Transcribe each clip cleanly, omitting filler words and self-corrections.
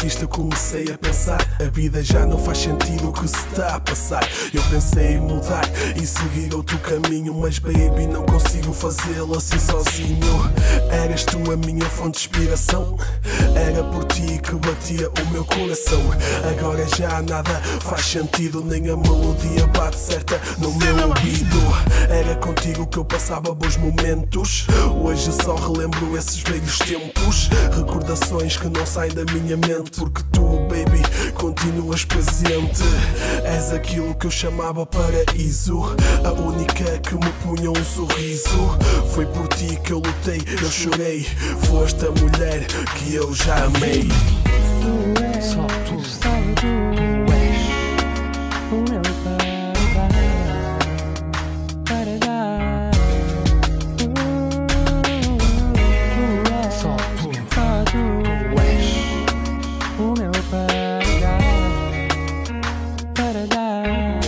disto eu comecei a pensar, a vida já não faz sentido o que se está a passar. Eu pensei em mudar e seguir outro caminho, mas baby não consigo fazê-lo assim sozinho. Eras tu a minha fonte de inspiração, era por ti que batia o meu coração. Agora já nada faz sentido, nem a melodia bate certa no meu ouvido. Era contigo que eu passava bons momentos, hoje só relembro esses velhos tempos. Recordações que não saem da minha mente, porque tu, baby, continuas presente. És aquilo que eu chamava paraíso, a única que me punha um sorriso. Foi por ti que eu lutei, eu chorei, foste a mulher que eu já amei. Só tu és o meu paradise. Só tu és o meu paradise.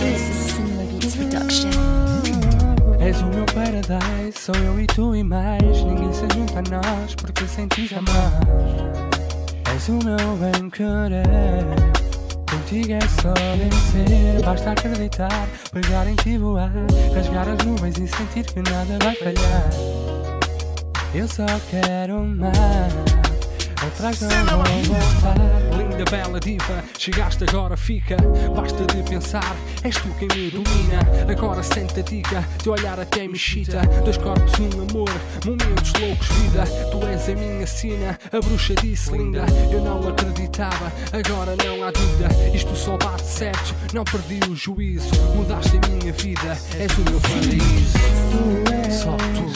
És o meu paradise, sou eu e tu e mais. Ninguém se junta a nós, porque sem ti jamais. És o meu bem-querer, contigo é só vencer. Basta acreditar, pegar em ti, voar, rasgar as nuvens e sentir que nada vai falhar. Eu só quero mais, atrás não vou voltar. Linda, bela diva, chegaste agora fica. Basta de pensar, és tu quem me domina. Agora sente a dica, teu olhar até me excita. Dois corpos, um amor, momentos loucos, vida. Tu és a minha sina, a bruxa disse linda. Eu não acreditava, agora não há dúvida. Isto só bate certo, não perdi o juízo. Mudaste a minha vida, és o meu paraíso. Só tu